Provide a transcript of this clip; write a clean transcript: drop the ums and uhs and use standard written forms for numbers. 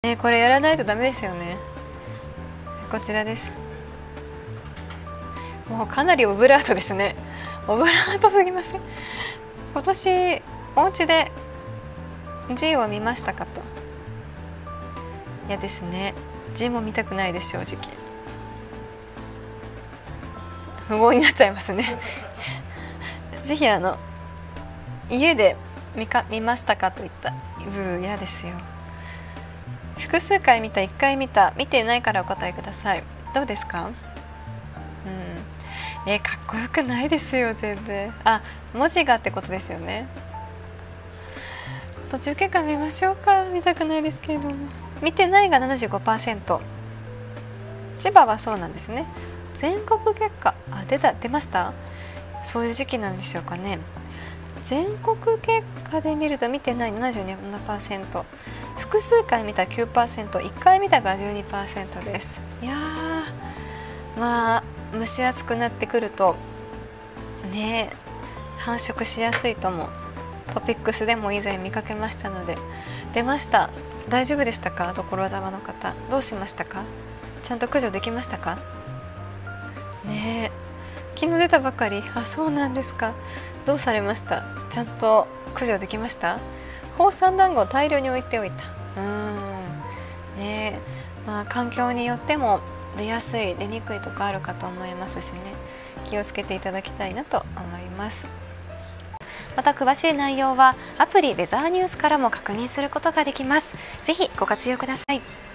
これやらないとダメですよね。こちらです。もうかなりオブラートですね。オブラートすぎません？今年お家で G を見ましたかと。いやですね、 G も見たくないです、正直。無謀になっちゃいますねぜひ家で見ましたかといった嫌ですよ。複数回見た、1回見た、見てないからお答えください。どうですか？かっこよくないですよ、全然。文字がってことですよね。途中結果見ましょうか。見たくないですけれども。見てないが 75%。 千葉はそうなんですね。全国結果出ました。そういう時期なんでしょうかね。全国結果で見ると見てない 77%、 複数回見た 9%、 1回見たが 12% です。いやー、蒸し暑くなってくるとね、繁殖しやすいともトピックスでも以前見かけましたので。出ました。大丈夫でしたか？所沢の方、どうしましたか？ちゃんと駆除できましたかね。昨日出たばかり。そうなんですか。どうされました？ちゃんと駆除できました？放散団子を大量に置いておいた。ね、環境によっても出やすい出にくいとかあるかと思いますしね、気をつけていただきたいなと思います。また詳しい内容はアプリウェザーニュースからも確認することができます。ぜひご活用ください。